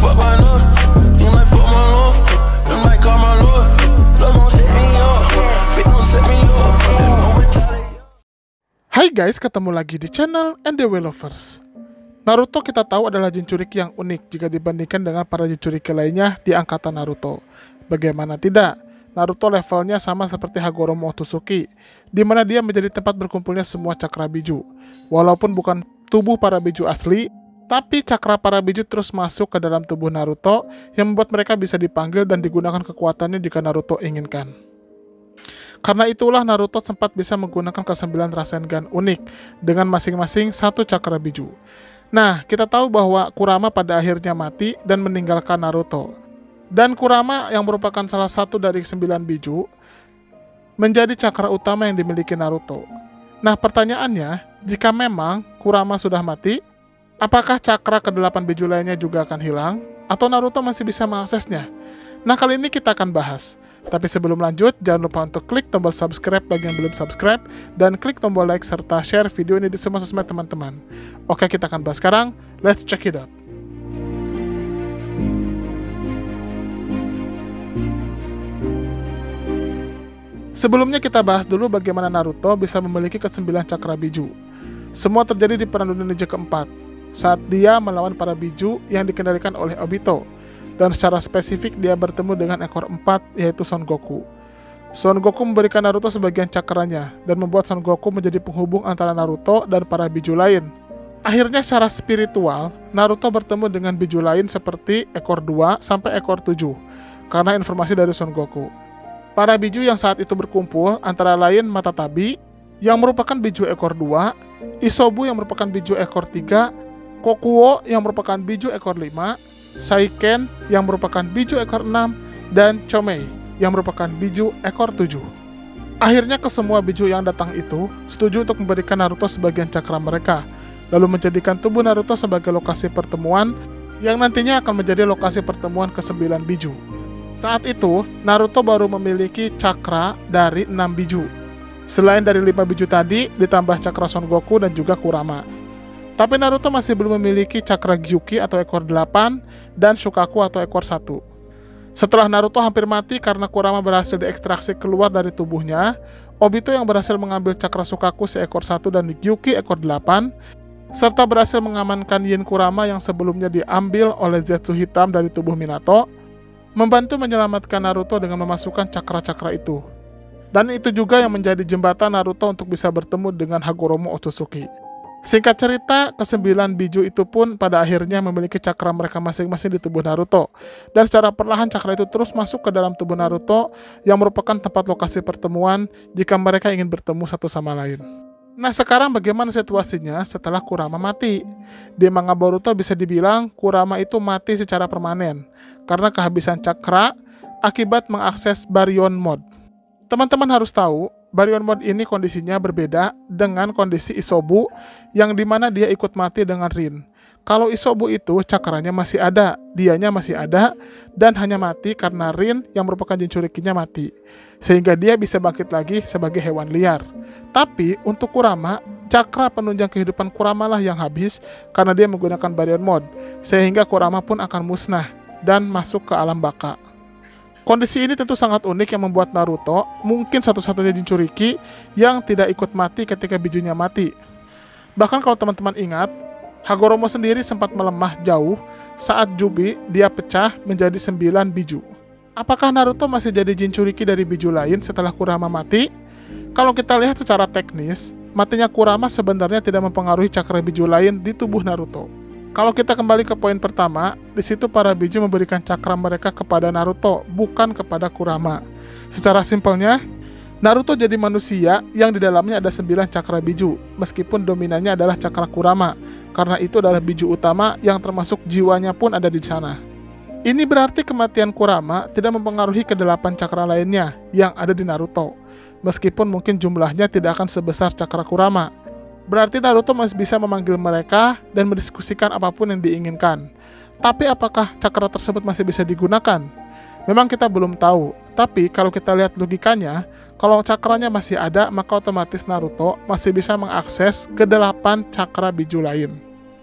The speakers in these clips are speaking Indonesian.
fuck my love. You might fuck my love. You might call my love. Love gon' set me up. Bitch gon' set me up. Don't retaliate. Hai guys, ketemu lagi di channel NDW Lovers. Naruto kita tahu adalah Jinchuriki yang unik jika dibandingkan dengan para Jinchuriki lainnya di angkatan Naruto. Bagaimana tidak? Naruto levelnya sama seperti Hagoromo Otsutsuki, di mana dia menjadi tempat berkumpulnya semua cakra biju. Walaupun bukan tubuh para biju asli, tapi cakra para biju terus masuk ke dalam tubuh Naruto yang membuat mereka bisa dipanggil dan digunakan kekuatannya jika Naruto inginkan. Karena itulah Naruto sempat bisa menggunakan ke-9 Rasengan unik dengan masing-masing satu cakra biju. Nah, kita tahu bahwa Kurama pada akhirnya mati dan meninggalkan Naruto. Dan Kurama yang merupakan salah satu dari 9 biju menjadi cakra utama yang dimiliki Naruto. Nah, pertanyaannya, jika memang Kurama sudah mati, apakah cakra ke-8 biju lainnya juga akan hilang? Atau Naruto masih bisa mengaksesnya? Nah, kali ini kita akan bahas. Tapi sebelum lanjut, jangan lupa untuk klik tombol subscribe bagi yang belum subscribe, dan klik tombol like serta share video ini di semua sosmed teman-teman. Oke, kita akan bahas sekarang. Let's check it out. Sebelumnya kita bahas dulu bagaimana Naruto bisa memiliki ke-9 cakra biju. Semua terjadi di Perang Dunia Ninja keempat, saat dia melawan para biju yang dikendalikan oleh Obito. Dan secara spesifik dia bertemu dengan ekor 4, yaitu Son Goku. Son Goku memberikan Naruto sebagian cakranya dan membuat Son Goku menjadi penghubung antara Naruto dan para biju lain. Akhirnya secara spiritual, Naruto bertemu dengan biju lain seperti ekor 2 sampai ekor 7 karena informasi dari Son Goku. Para biju yang saat itu berkumpul antara lain Matatabi yang merupakan biju ekor 2, Isobu yang merupakan biju ekor 3, Kokuo yang merupakan biju ekor 5, Saiken yang merupakan biju ekor 6, dan Chomei yang merupakan biju ekor 7. Akhirnya kesemua biju yang datang itu setuju untuk memberikan Naruto sebagian cakra mereka, lalu menjadikan tubuh Naruto sebagai lokasi pertemuan yang nantinya akan menjadi lokasi pertemuan ke-9 biju. Saat itu, Naruto baru memiliki cakra dari 6 biju. Selain dari 5 biju tadi, ditambah cakra Son Goku dan juga Kurama. Tapi Naruto masih belum memiliki cakra Gyuki atau ekor 8 dan Shukaku atau ekor 1. Setelah Naruto hampir mati karena Kurama berhasil diekstraksi keluar dari tubuhnya, Obito yang berhasil mengambil cakra Shukaku seekor 1 dan Gyuki ekor 8, serta berhasil mengamankan Yin Kurama yang sebelumnya diambil oleh Zetsu hitam dari tubuh Minato, membantu menyelamatkan Naruto dengan memasukkan cakra-cakra itu. Dan itu juga yang menjadi jembatan Naruto untuk bisa bertemu dengan Hagoromo Otsutsuki. Singkat cerita, ke-9 biju itu pun pada akhirnya memiliki cakra mereka masing-masing di tubuh Naruto. Dan secara perlahan cakra itu terus masuk ke dalam tubuh Naruto yang merupakan tempat lokasi pertemuan jika mereka ingin bertemu satu sama lain. Nah, sekarang bagaimana situasinya setelah Kurama mati? Di manga Boruto bisa dibilang Kurama itu mati secara permanen karena kehabisan cakra akibat mengakses Baryon Mode. Teman-teman harus tahu, Baryon Mode ini kondisinya berbeda dengan kondisi Isobu yang dimana dia ikut mati dengan Rin. Kalau Isobu itu cakranya masih ada, dianya masih ada, dan hanya mati karena Rin yang merupakan Jinchurikinya mati. Sehingga dia bisa bangkit lagi sebagai hewan liar. Tapi untuk Kurama, cakra penunjang kehidupan Kurama lah yang habis karena dia menggunakan Baryon Mode. Sehingga Kurama pun akan musnah dan masuk ke alam baka. Kondisi ini tentu sangat unik yang membuat Naruto mungkin satu-satunya Jinchuriki yang tidak ikut mati ketika bijunya mati. Bahkan kalau teman-teman ingat, Hagoromo sendiri sempat melemah jauh saat Jubi dia pecah menjadi 9 biju. Apakah Naruto masih jadi Jinchuriki dari biju lain setelah Kurama mati? Kalau kita lihat secara teknis, matinya Kurama sebenarnya tidak mempengaruhi cakra biju lain di tubuh Naruto. Kalau kita kembali ke poin pertama, di situ para biju memberikan cakra mereka kepada Naruto, bukan kepada Kurama. Secara simpelnya, Naruto jadi manusia yang di dalamnya ada 9 cakra biju, meskipun dominannya adalah cakra Kurama, karena itu adalah biju utama yang termasuk jiwanya pun ada di sana. Ini berarti kematian Kurama tidak mempengaruhi ke-8 cakra lainnya yang ada di Naruto, meskipun mungkin jumlahnya tidak akan sebesar cakra Kurama. Berarti Naruto masih bisa memanggil mereka dan mendiskusikan apapun yang diinginkan. Tapi apakah cakra tersebut masih bisa digunakan? Memang kita belum tahu, tapi kalau kita lihat logikanya, kalau cakranya masih ada, maka otomatis Naruto masih bisa mengakses ke 8 cakra biju lain.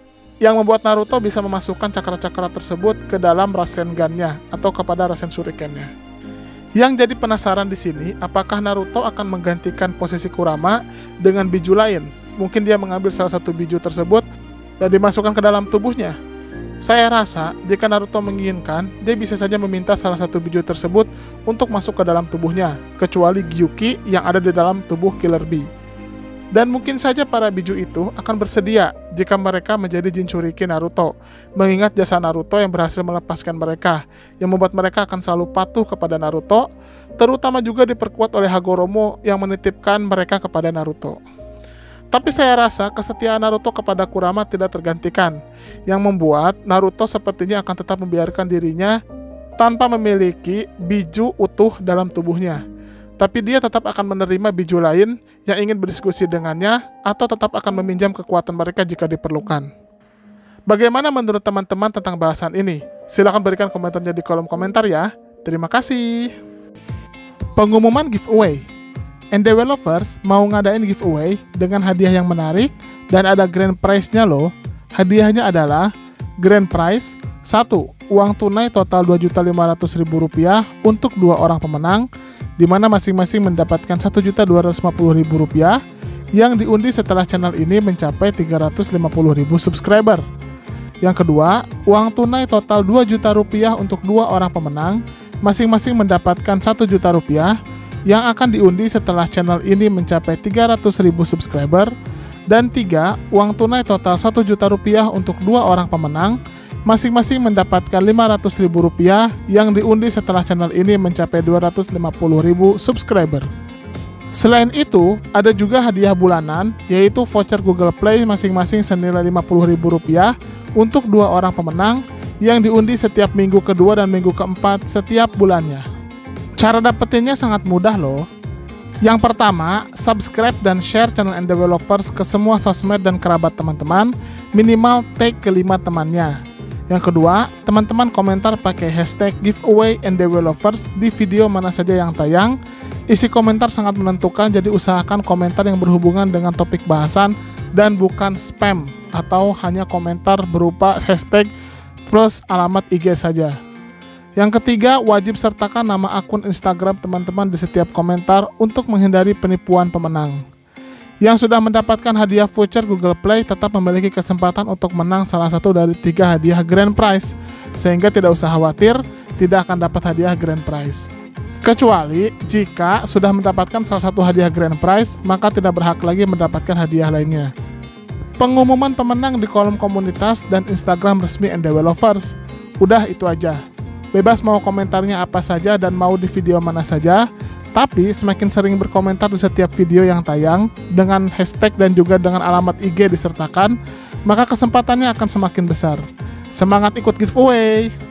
yang membuat Naruto bisa memasukkan cakra-cakra tersebut ke dalam Rasengan-nya atau kepada Rasen Shuriken-nya. Yang jadi penasaran di sini, apakah Naruto akan menggantikan posisi Kurama dengan biju lain? Mungkin dia mengambil salah satu biju tersebut dan dimasukkan ke dalam tubuhnya. Saya rasa jika Naruto menginginkan, dia bisa saja meminta salah satu biju tersebut untuk masuk ke dalam tubuhnya, kecuali Gyuki yang ada di dalam tubuh Killer Bee. Dan mungkin saja para biju itu akan bersedia jika mereka menjadi Jinchuriki Naruto, mengingat jasa Naruto yang berhasil melepaskan mereka, yang membuat mereka akan selalu patuh kepada Naruto, terutama juga diperkuat oleh Hagoromo yang menitipkan mereka kepada Naruto. Tapi saya rasa kesetiaan Naruto kepada Kurama tidak tergantikan, yang membuat Naruto sepertinya akan tetap membiarkan dirinya tanpa memiliki biju utuh dalam tubuhnya. Tapi dia tetap akan menerima biju lain yang ingin berdiskusi dengannya atau tetap akan meminjam kekuatan mereka jika diperlukan. Bagaimana menurut teman-teman tentang bahasan ini? Silahkan berikan komentarnya di kolom komentar ya. Terima kasih. Pengumuman giveaway. NDW Lovers mau ngadain giveaway dengan hadiah yang menarik dan ada grand prize-nya loh. Hadiahnya adalah grand prize 1. Uang tunai total Rp2.500.000 untuk 2 orang pemenang, di mana masing-masing mendapatkan Rp1.250.000 yang diundi setelah channel ini mencapai 350.000 subscriber. Yang kedua, uang tunai total Rp2 juta untuk 2 orang pemenang, masing-masing mendapatkan Rp1 juta yang akan diundi setelah channel ini mencapai 300.000 subscriber. Dan 3, uang tunai total Rp1 juta untuk 2 orang pemenang, masing-masing mendapatkan Rp500.000 yang diundi setelah channel ini mencapai 250.000 subscriber. Selain itu, ada juga hadiah bulanan, yaitu voucher Google Play masing-masing senilai Rp50.000 untuk 2 orang pemenang yang diundi setiap minggu kedua dan minggu keempat setiap bulannya. Cara dapetinnya sangat mudah loh. Yang pertama, subscribe dan share channel NDW Lovers ke semua sosmed dan kerabat teman-teman, minimal tag ke 5 temannya. Yang kedua, teman-teman komentar pakai hashtag giveaway NDW Lovers di video mana saja yang tayang. Isi komentar sangat menentukan, jadi usahakan komentar yang berhubungan dengan topik bahasan dan bukan spam atau hanya komentar berupa hashtag plus alamat IG saja. Yang ketiga, wajib sertakan nama akun Instagram teman-teman di setiap komentar untuk menghindari penipuan pemenang. Yang sudah mendapatkan hadiah voucher Google Play tetap memiliki kesempatan untuk menang salah satu dari 3 hadiah grand prize, sehingga tidak usah khawatir tidak akan dapat hadiah grand prize. Kecuali jika sudah mendapatkan salah satu hadiah grand prize, maka tidak berhak lagi mendapatkan hadiah lainnya. Pengumuman pemenang di kolom komunitas dan Instagram resmi NDW Lovers. Udah itu aja. Bebas mau komentarnya apa saja dan mau di video mana saja, tapi semakin sering berkomentar di setiap video yang tayang dengan hashtag dan juga dengan alamat IG disertakan, maka kesempatannya akan semakin besar. Semangat ikut giveaway!